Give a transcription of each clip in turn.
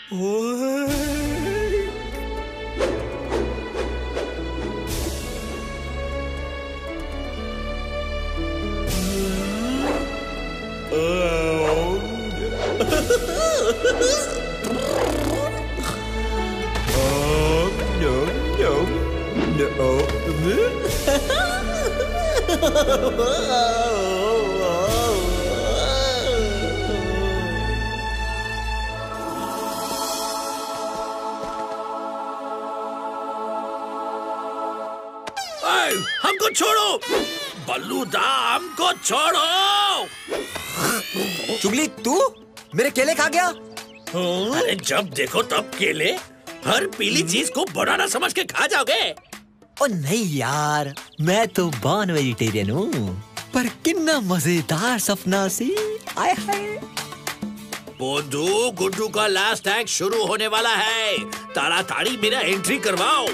हमको छोड़ो बल्लू दा, हमको छोड़ो। चुगली तू मेरे केले खा गया? अरे जब देखो तब केले, हर पीली चीज को बनाना समझ के खा जाओगे। ओ नहीं यार, मैं तो बॉर्न वेजिटेरियन हूँ। पर कितना मजेदार सपना सी। आए हाय। बोंदू, गुड्डू का लास्ट एक्ट शुरू होने वाला है, ताड़ाताड़ी मेरा एंट्री करवाओ।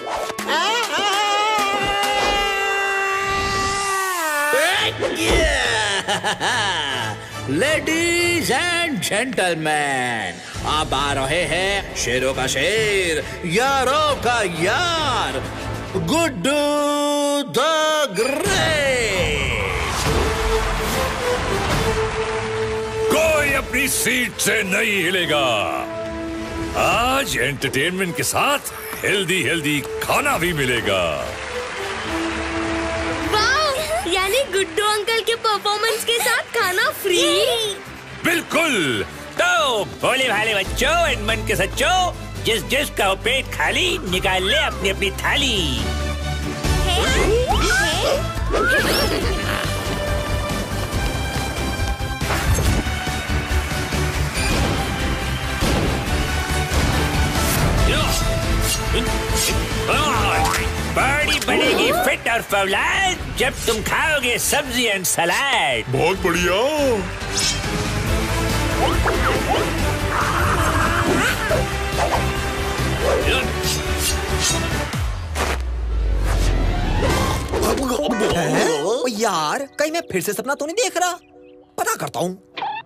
लेडीज एंड जेंटलमैन, अब आ रहे हैं शेरों का शेर, यारों का यार, गुड्डू द ग्रेट। कोई अपनी सीट से नहीं हिलेगा। आज एंटरटेनमेंट के साथ हेल्दी हेल्दी खाना भी मिलेगा। यानी गुड्डू अंकल के परफॉर्मेंस के साथ खाना फ्री? बिल्कुल। तो भोले भाले बच्चों एंड मन के सच्चों, जिस जिस का पेट खाली, निकाल ले अपनी अपनी थाली। बॉडी बनेगी फिट और फौलाद जब तुम खाओगे सब्जी एंड सलाद। बहुत बढ़िया। ओ यार, कहीं मैं फिर से सपना तो नहीं देख रहा? पता करता हूँ।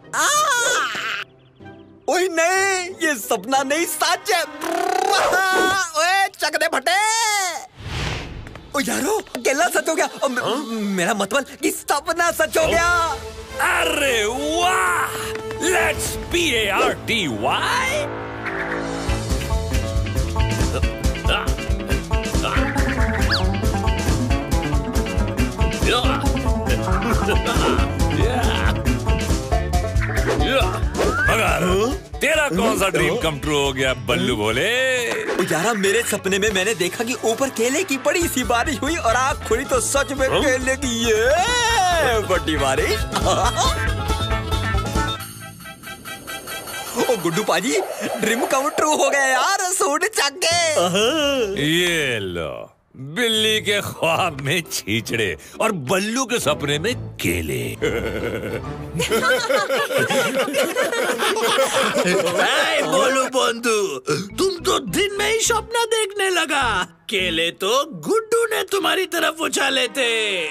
ओए नहीं, ये सपना नहीं सच है। ओए चकदे फटे। ओ यारो, केला सच हो गया। मेरा मतलब कि सपना सच हो गया। अरे वाह, लेट्स PARTY। मगर तेरा कौन सा ड्रीम कम ट्रू हो गया बल्लू बोले? यारा, मेरे सपने में मैंने देखा कि ऊपर केले की बड़ी सी बारिश हुई और आँख खुली तो सच में केले की ये बड़ी बारिश। ओ गुड्डू पाजी, ड्रीम कम ट्रू हो गया यार, सूट चक के। ये लो, बिल्ली के ख्वाब में छींचड़े और बल्लू के सपने में केले। बोलू बंधु, तुम तो दिन में ही सपना देखने लगा। केले तो गुड्डू ने तुम्हारी तरफ उछाले थे।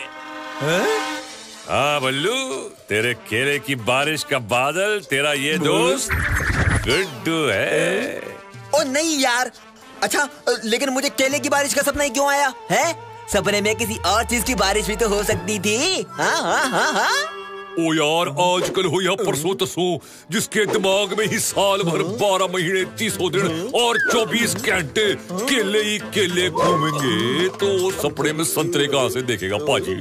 हाँ बल्लू, तेरे केले की बारिश का बादल तेरा ये दोस्त गुड्डू है। ओ नहीं यार। अच्छा, लेकिन मुझे केले की बारिश का सपना ही क्यों आया है? सपने में किसी और चीज की बारिश भी तो हो सकती थी। हाँ हाँ हाँ हाँ। ओ यार, आजकल हो या परसों तसों, जिसके दिमाग में ही साल भर 12 महीने 300 दिन और 24 घंटे केले ही केले घूमेंगे, तो सपने में संतरे कहाँ से देखेगा पाजी?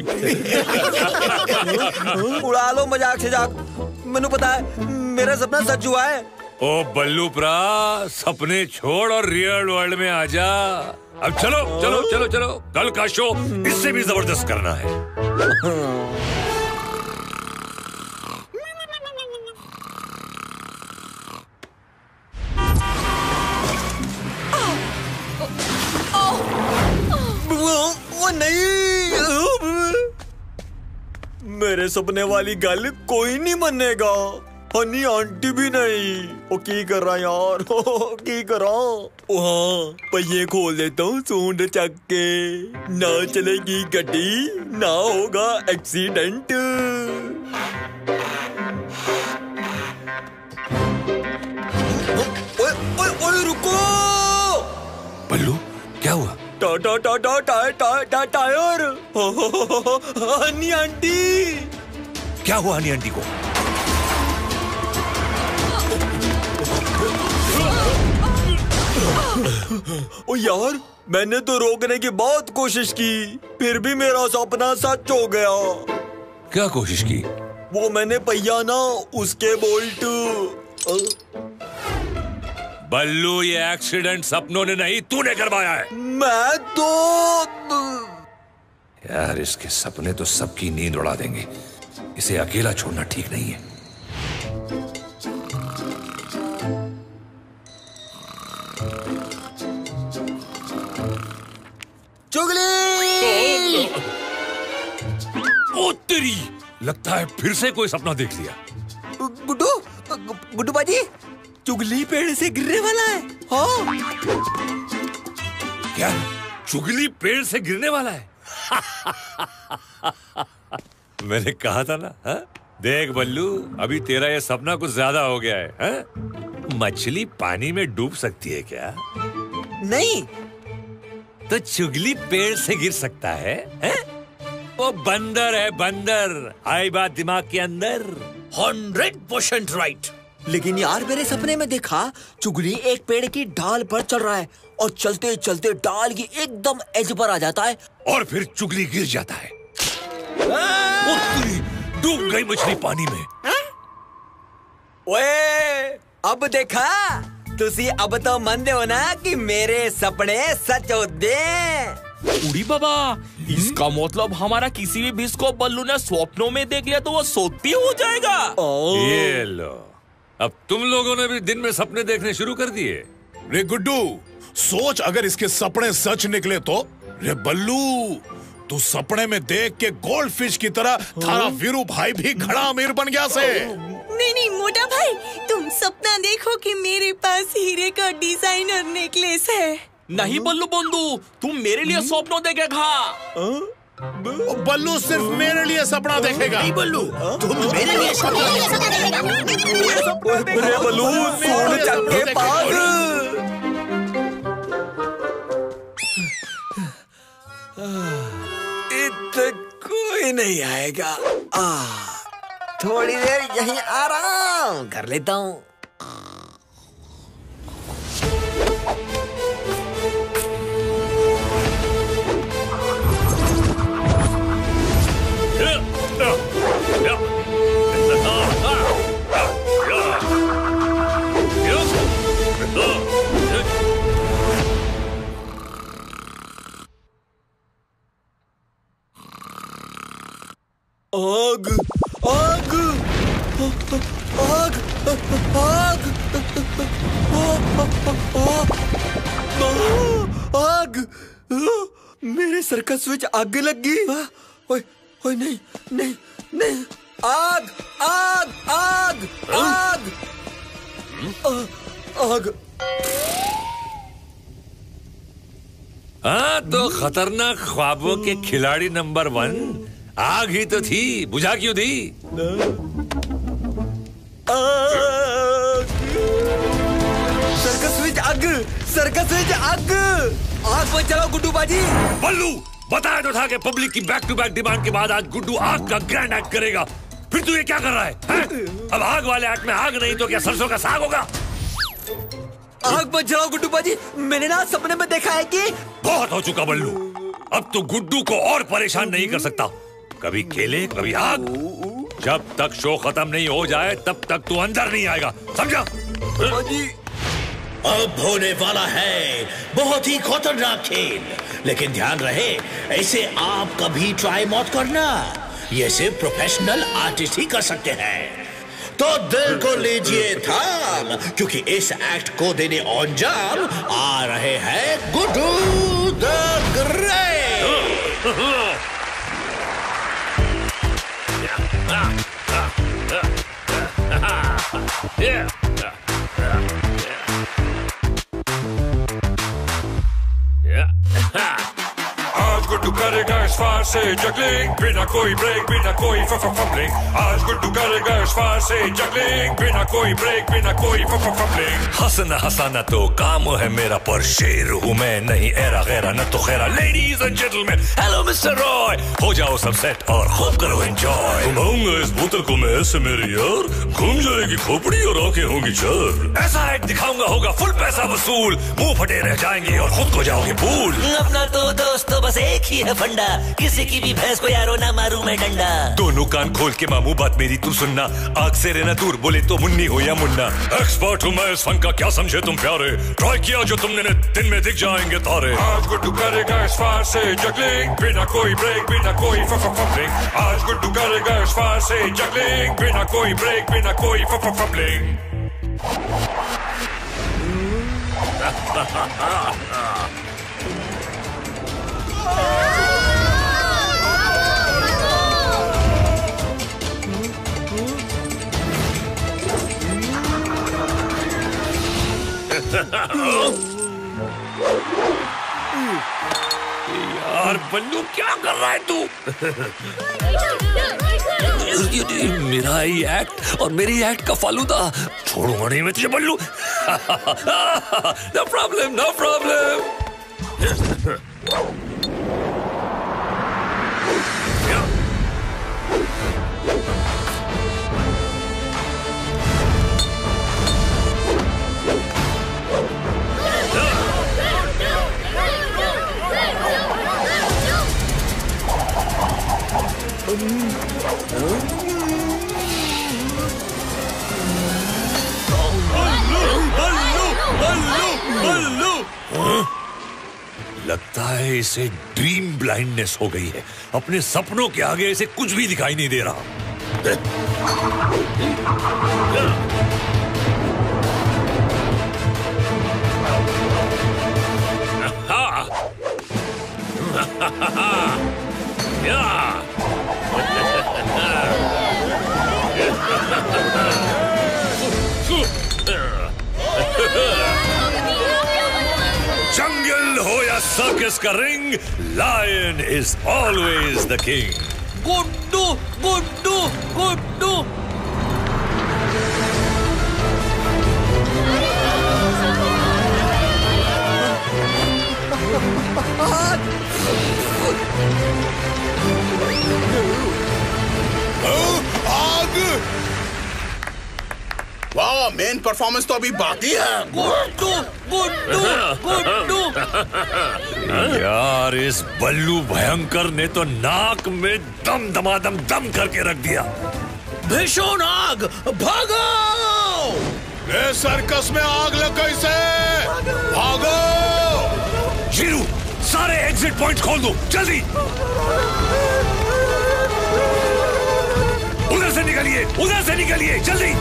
उड़ा लो मजाक शजाक, मैंने पता है मेरा सपना सच हुआ है। ओ बल्लू प्रा, सपने छोड़ और रियल वर्ल्ड में आजा। अब चलो चलो चलो चलो, कल का शो इससे भी जबरदस्त करना है। वो नहीं, मेरे सपने वाली गल कोई नहीं मनेगा। हनी आंटी भी नहीं। ओ की कर रहा यार, की कर रहा? हाँ, पहिए खोल देता हूँ सूंड चक के। ना चलेगी गड्डी, ना होगा एक्सीडेंट। ओए ओए रुको। बल्लू क्या हुआ? टायर। Honey aunty. क्या हुआ हनी आंटी को? ओ यार, मैंने तो रोकने की बहुत कोशिश की, फिर भी मेरा सपना सच हो गया। क्या कोशिश की? वो मैंने पहिया ना, उसके बोल्ट। बल्लू, ये एक्सीडेंट सपनों ने नहीं, तूने करवाया है। मैं तो यार, इसके सपने तो सबकी नींद उड़ा देंगे। इसे अकेला छोड़ना ठीक नहीं है। चुगली। ओ तेरी, लगता है फिर से कोई सपना देख लिया। गुड्डू बाजी, चुगली पेड़ से गिरने वाला है। हाँ। क्या? चुगली पेड़ से गिरने वाला है? मैंने कहा था ना। हा? देख बल्लू, अभी तेरा ये सपना कुछ ज्यादा हो गया है। हा? मछली पानी में डूब सकती है क्या? नहीं। तो चुगली पेड़ से गिर सकता है? वो बंदर है, बंदर। आई बात दिमाग के अंदर? 100% राइट। लेकिन यार, मेरे सपने में देखा चुगली एक पेड़ की डाल पर चढ़ रहा है और चलते चलते डाल की एकदम एज पर आ जाता है और फिर चुगली गिर जाता है। डूब गई मछली पानी में। ओए, अब देखा तुसी अब तो मन हो ना कि मेरे सपने सच हो दे। उड़ी बाबा, इसका मतलब हमारा किसी भी बीस को बल्लू ने स्वप्नों में देख लिया तो वो सोती हो जाएगा। ये लो, अब तुम लोगों ने भी दिन में सपने देखने शुरू कर दिए। रे गुड्डू, सोच अगर इसके सपने सच निकले तो। रे बल्लू, तू सपने में देख के गोल्ड फिश की तरह थारा वीरू भाई भी घड़ा अमीर बन गया से। नहीं मोटा भाई, तुम सपना देखो कि मेरे पास हीरे का डिजाइनर नेकलेस है। नहीं बल्लू बंधु, तुम मेरे लिए स्वप्नों देखेगा। बल्लू सिर्फ मेरे लिए सपना देखेगा। नहीं बल्लू, तुम मेरे लिए सपना देखेगा। रे बल्लू, सोन चक्के पाग। इतना कोई नहीं आएगा। थोड़ी देर यहीं आराम कर लेता हूँ। आग, आग, आग, आग, आग, मेरे सर्कस में आग लग गई। ओए, ओए, नहीं, नहीं, नहीं, आग, आग, आग, आग, आग। हाँ, तो खतरनाक ख्वाबों के खिलाड़ी नंबर 1 आग ही तो थी, बुझा क्यों दी? सर्कस विच आग, सर्कस विच आग, आग पर चलो गुड्डू बाजी। बल्लू, बताया तो था कि पब्लिक की बैक टू बैक डिमांड के बाद आज गुड्डू आग का ग्रैंड एक्ट करेगा। फिर तू ये क्या कर रहा है? अब आग वाले एक्ट में आग नहीं तो क्या सरसों का साग होगा? आग पर चलाओ गुड्डू बाजी, मैंने ना सपने में देखा है कि बहुत हो चुका बल्लू, अब तो गुड्डू को और परेशान नहीं कर सकता। कभी केले, कभी आग। जब तक शो खत्म नहीं हो जाए तब तक तू अंदर नहीं आएगा, समझा? अब होने वाला है बहुत ही खतरनाक खेल, लेकिन ध्यान रहे ऐसे आप कभी ट्राई मत करना। ये सिर्फ प्रोफेशनल आर्टिस्ट ही कर सकते हैं। तो दिल को लीजिए थाम, क्योंकि इस एक्ट को देने अंजाम आ रहे हैं गुड्डू द ग्रेट। आज गुड्डू करेगा इस फार से जगलिंग, बिना कोई ब्रेक, बिना कोई फंबलिंग। आज गुड्डू करेगा इस फार से जगलिंग, बिना कोई ब्रेक, बिना कोई फंबलिंग। हंसना हंसाना तो काम है मेरा, पर शेर हूँ मैं, नहीं एरा गैरा न तो खैरा। Ladies and gentleman, hello mister Roy, हो जाओ सब सेट और खूब करो एंजॉय। घुमाऊंगा इस बोतल को मैं ऐसे मेरे यार, घूम जाएगी खोपड़ी और आंखें होंगी चार। ऐसा एक्ट दिखाऊंगा होगा फुल पैसा वसूल, मुंह फटे रह जाएंगे और खुद को जाओगे भूल। अपना तो दोस्तों बस एक ही है फंडा, किसी की भी भैंस को यारो ना मारू मैं डंडा। दोनों कान खोल के मामू बात मेरी तू सुनना, आग से रहना दूर, बोले तो मुन्नी हो या मुन्ना। एक्सपर्ट हूँ मैं इस फन का, क्या समझे तुम प्यारे, ट्राई किया जो तुमने दिन में दिख जाएंगे तारे। आज गुड्डू करेगा इस फार से जगलिंग, बिना कोई ब्रेक, बिना कोई फंबलिंग। आज गुड्डू करेगा इस फार से जगलिंग, बिना कोई ब्रेक, बिना कोई फंबलिंग। यार बल्लू क्या कर रहा है तू? मेरा ही एक्ट और मेरी एक्ट का फालूदा छोड़ूंगा नहीं मैं तुझे Ballu. No problem, no problem. लगता है इसे ड्रीम ब्लाइंडनेस हो गई है, अपने सपनों के आगे इसे कुछ भी दिखाई नहीं दे रहा। जंगल हो या सर्कस का ring, lion is always the king. Guddu Guddu Guddu. आग! वाह, मेन परफॉर्मेंस तो अभी बाकी है। गुड्डू गुड्डू गुड्डू। यार इस बल्लू भयंकर ने तो नाक में दम दमादम दम करके रख दिया। भीषण आग, भागो! ये सर्कस में आग लग गई से, भागो! जीरू, सारे एग्जिट पॉइंट खोल दो जल्दी। उधर से निकलिए, उधर से निकलिए जल्दी।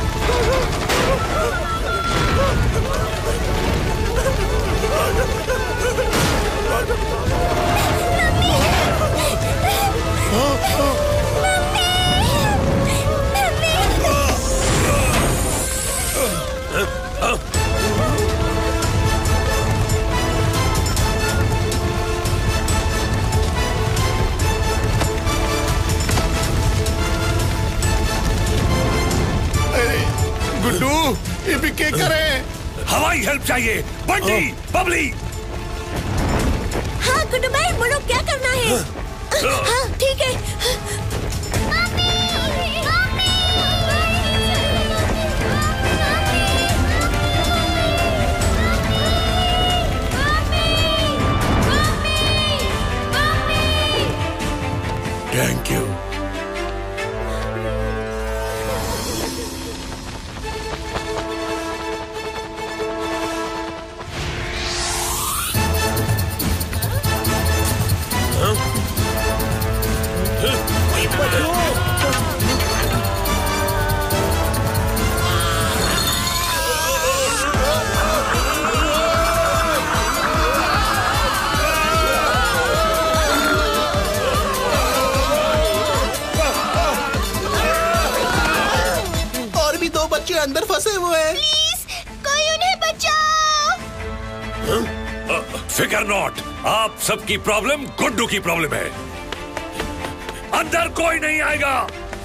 गुड्डू, ये भी क्या करें? हवाई हेल्प चाहिए। बंटी, बबली। हाँ गुड्डू भाई, बोलो क्या करना है? हाँ ठीक है। Thank you. अंदर फंसे हुए हैं। प्लीज कोई उन्हें बचाओ। फिकर नॉट, आप सबकी प्रॉब्लम गुड्डू की प्रॉब्लम है। अंदर कोई नहीं आएगा।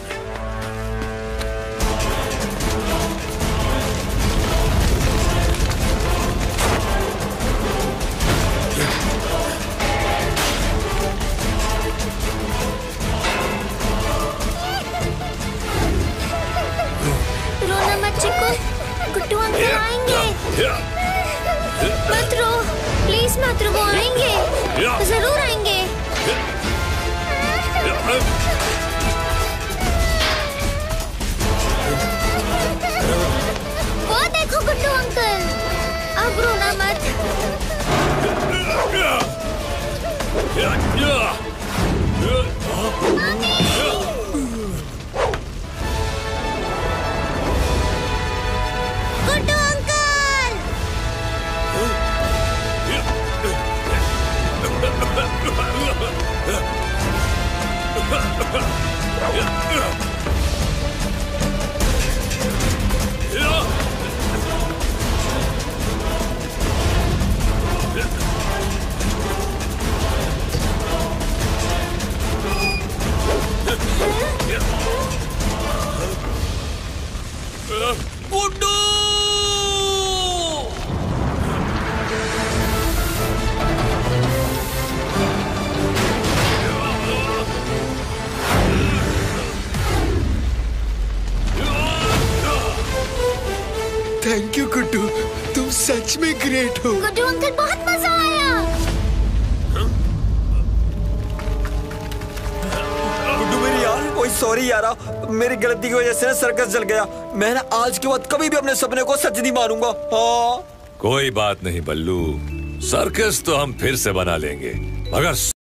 रोना मत चिक्कू, गुड्डू अंकल आएंगे। मत रो, प्लीज मत रो, वो आएंगे, जरूर आएंगे। वो देखो गुड्डू अंकल, अब रोना मत। Guddu uncle, Guddu! Thank you Guddu, तुम सच में ग्रेट हो। गुड्डू अंकल, बहुत मजा आया। गुड्डू मेरी यार, ओए सॉरी यारा, मेरी गलती की वजह से ना सर्कस जल गया। मैं ना आज के बाद कभी भी अपने सपने को सच नहीं मानूंगा। हाँ कोई बात नहीं बल्लू, सर्कस तो हम फिर से बना लेंगे, मगर